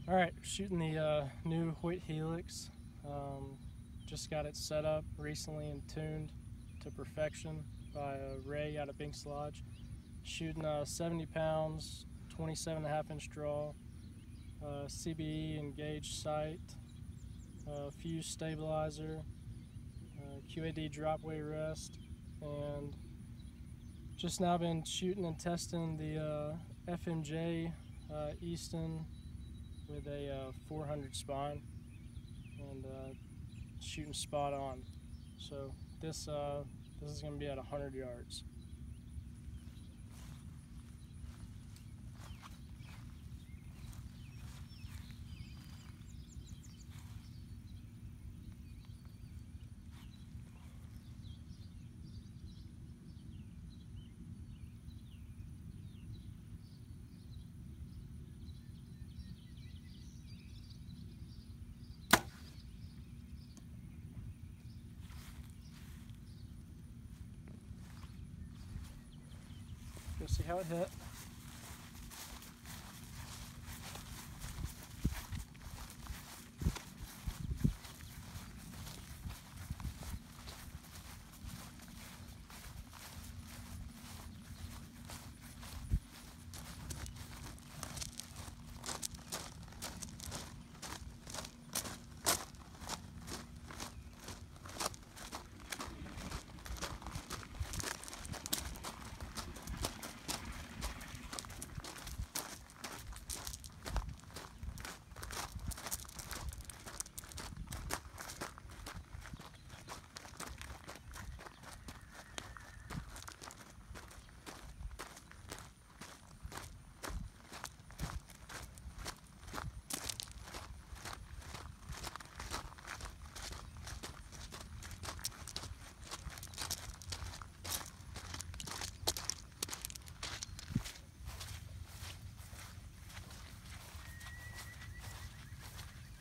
All right, shooting the new Hoyt Helix. Just got it set up recently and tuned to perfection by Ray out of Binks Lodge. Shooting 70 pounds, 27.5-inch draw, CBE engaged sight, fuse stabilizer, QAD drop weight rest, and just now been shooting and testing the FMJ Easton with a 400 spine, and shooting spot on. So this is going to be at 100 yards. Go see how it hit.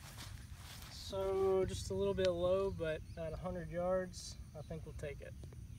So just a little bit low, but at 100 yards, I think we'll take it.